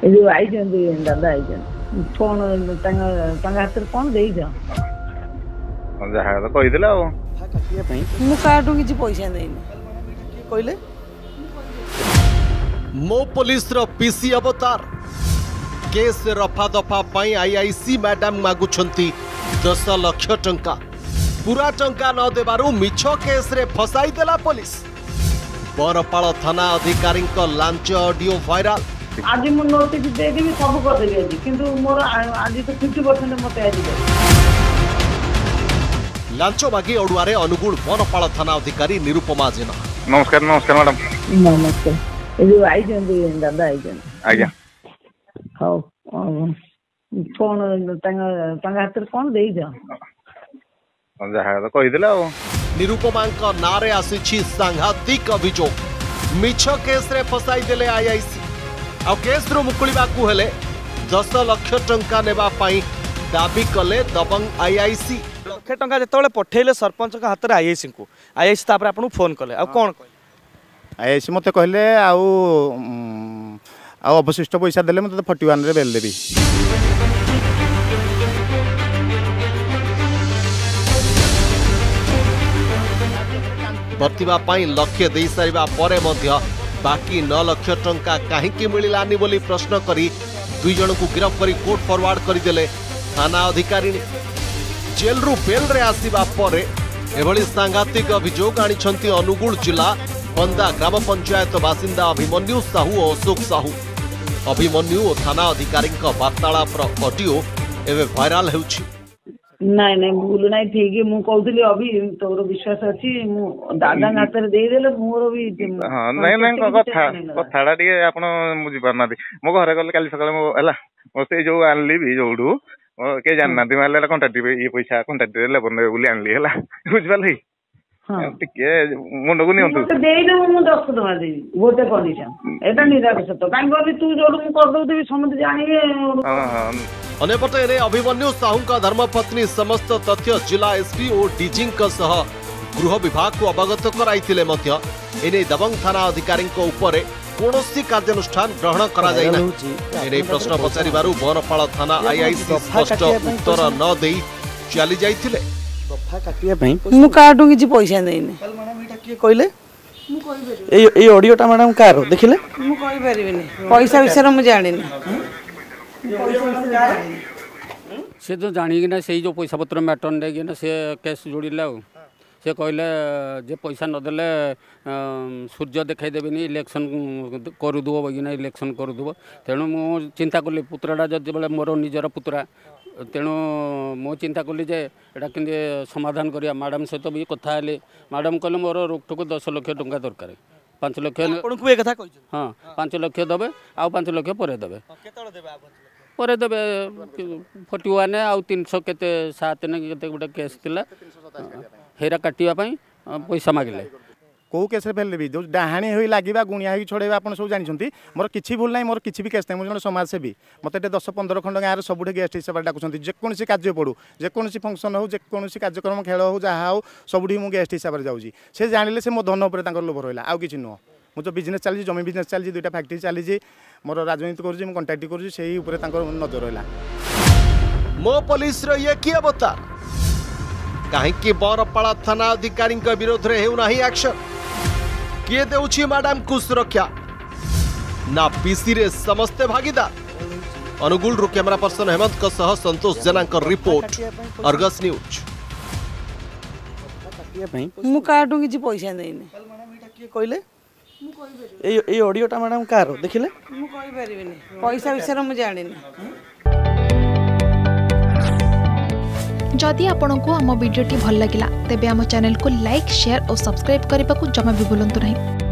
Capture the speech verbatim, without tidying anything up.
जो आई दादा आई फोन हाथ में कौन दे जहाँ तो कहीदेला मुझे किसी पैसा नहीं कहले मो पुलिस रो पीसी अवतार केस रफा दफा पाई आईआईसी मैडम मागुछंती दस लाख टंका पूरा टंका न देबारु मिछ केस रे फसाई देला पुलिस। बरपाल थाना अधिकारी लांच ऑडियो वायरल। आज मु नोटिस दे देबी सब कर देबी आज किंतु मोर आज तो फिफ्टी परसेंट मते आज लांच मागी अड़ुआरे अनुगुण बरपाल थाना अधिकारी निरुपमा जेना। नमस्कार नमस्कार मैडम। नमस्कार ए जो आई दादा आई आज्ञा हाउ फोन हाथ में कौन दे जहाँ तो कहीदेला निरुपमा नारे आसी सांघातिक अभियोग मिछ केस रे फसाई देले आईआईसी आ केस रु मुकुलिबाकू हेले दस लाख टंका नेबा पाई दाबी कले दबंग आईआईसी। लाख टंका जेतबेले पठेले सरपंच का हाथ रे आईआईसी को आईआईसी तापर आपन फोन कले आ कोन आईआईसी मते कहले आउ आ अवशिष्ट पैसा देले मते इकतालीस रे बेल देबी। भर्तिबा पाई लक्ष्य दे सारिबा परे मध्य बाकी नौ लाख टंका काहेकि मिलिलानी बोली प्रश्न करी दुई जन को गिरफ्त करी कोर्ट फॉरवर्ड करदेले थाना अधिकारी। जेल रु बेल रे आसीबा परे एभली सांघातिक अभियोग आनिछंती अनुगुल जिला बंदा ग्राम पंचायत बासिंदा अभिमन्यु साहू और अशोक साहू। अभिमन्यु और थाना अधिकारी वार्तालापर ऑडियो एवं वायरल होउछि। नहीं नहीं भूल नहीं ठीक है मु कहूली अभी तोर विश्वास अच्छी मु दादा हाथ में दे देले मोर भी हां नहीं नहीं कथा कथाडा टिके आपण बुझी परना मो घरे गले काली सकाळे मो हला मो से जो आनली भी जोडू के जानना दि माले कांटेक्ट ये पैसा कांटेक्ट लेबर ने बोली आनली हला बुझ पाली हां टिके मुंड को नियंतु तो दे दे मु दस टका देबी गोटे कंडीशन एटा निराश तो काई बोली तू जोडू मु कर दउ देबी समझ जानिए। हां हां अनेपटे अभिमन्यु साहू धर्मपत्नी समस्त तथ्य जिला एसपी और डीजी गृह विभाग को अवगत कराइथिले मध्य एने दबंग थाना अधिकारी ऊपर कौनसी कार्यानुष्ठान ग्रहण करा जाय ना। एने प्रश्न पचारिबारु बरपाल थाना आईआईसी स्पष्ट उत्तर न देई चली जाइथिले। मु काटू किछि पैसा नहीं मैडम एटा के कहले मु कहबे ए ए ऑडियोटा मैडम कार देखिले मु कहि परिबिनी पैसा विषय मु जानिनी से तो जानिकिना से जो पैसा पत्र मैटर देकिना से केस जोड़िला से कहले जे पैसा नदेले सूर्य देखाई देबेनी इलेक्शन करदुव बगिना इलेक्शन करदुव तेणु मु चिंता कली पुत्राटा जब बेले मोर निजर पुत्रा तेणु मु चिंता कली जे एटा केंदे समाधान करिया मैडम सहित भी कथा हेले मैडम कहले मोर रोकटको दस लाख टंका दरकार पांच लाख आपनको ए कथा कहछ हां पांच लाख देबे आ पांच लाख परे देबे केतळ देबे आप परे देबे फोर्टी वन आउ तीन सौ केते सात ने केते गोटे केस थिला हेरा काटिया पई पैसा मागिले को केस रे फेल भी जो डाहाणी होई लागिबा गुणिया होई छोड़ेबा आपण सब जानिछंती मोर किछि भूल नाही मोर किछि भी केस नाही मोर समाज सेवी मते दस पंद्रह खंड गाँव सबुठे गेस्ट हिसाब से डाकुछंती जे कोनसी कार्य पड़ू जे कोनसी फंक्शन हो जे कोनसी कार्यक्रम खेल हो जहा हो सबुठी मु गेस्ट हिसाब से जाउजी से जानिले से मो धन ऊपर तांकर लोभ रहला आउ किछि नो मु तो बिजनेस चली जमी बिजनेस चली दुईटा फैक्ट्री चली मोर राजनीति करूँ मुझे कंटाक्ट करूँ से नजर रहा। मो पुलिस रो ये किए बता कहीं बरपाल थाना अधिकारी विरोध में हेउना एक्शन किए देउछि मैडम को सुरक्षा ना पीसी रे समस्ते भागीदार। अनुगुल रु कैमरा पर्सन हेमंत को सह Santosh Jena report Argus news. मु काटू किछि पैसा नहीं मैडम एटा के कहले ए ए ऑडियोटा मैडम कार देखिले मु कहि परिबिनी पैसा विषय मु जानिनी। जदि आपंक आम भिडी भल लगा तेब आम चैनल को लाइक शेयर और सब्सक्राइब करने को जमा भी भूलु नहीं।